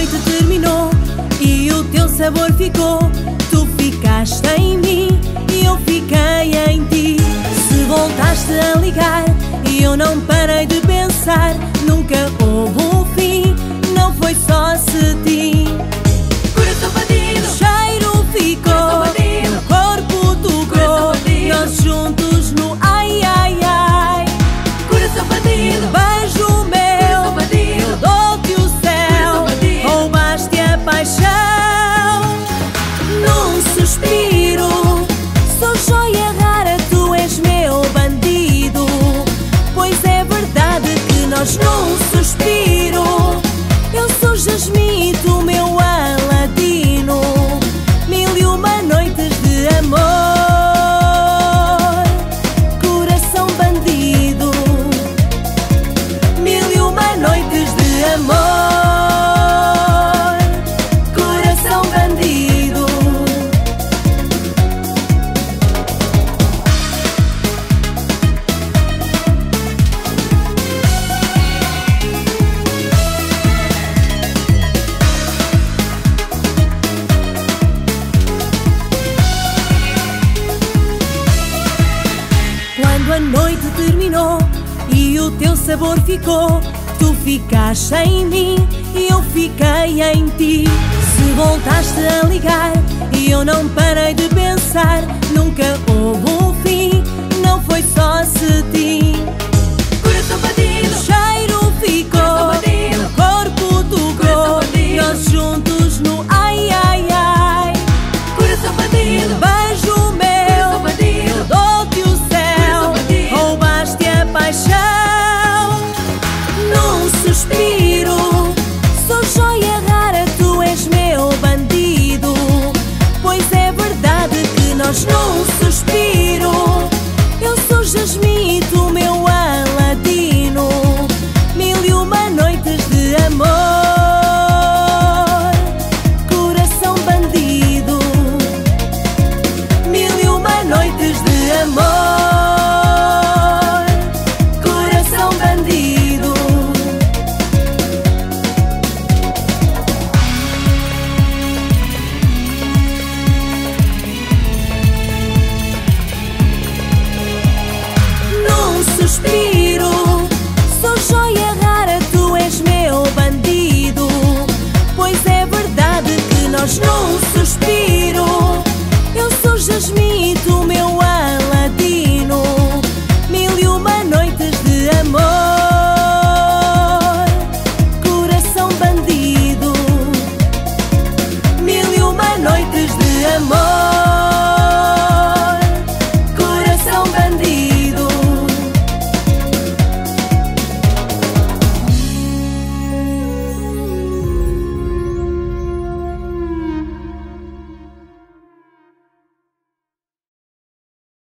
noite terminou e o teu sabor ficou, tu ficaste em mim e eu fiquei em ti. Se voltaste a ligar e eu não parei de pensar, nunca houve um fim, não foi só cetim. Coração batido, Cheiro ficou, o corpo tocou, nós juntos no ai ai ai. coração batido, Beijo meu, eu dou-te o céu, roubaste a paixão. Num suspiro, sou joia rara, tu és meu bandido. Pois é verdade que nós num suspiro, eu sou Jasmine, tu meu Aladino. Mil e uma noites de amor, coração bandido. Mil e uma noites de amor, coração bandido. Quando a noite terminou e o teu sabor ficou, tu ficaste em mim e eu fiquei em ti. Se voltaste a ligar e eu não parei de pensar, nunca houve um fim, não foi só cetim. coração batido, Cheiro ficou, o corpo tocou, nós juntos no ai ai ai. coração batido, Beijo meu, eu dou-te o céu, roubaste a paixão. Num suspiro, sou joia rara, tu és meu bandido. Pois é verdade que nós num suspiro,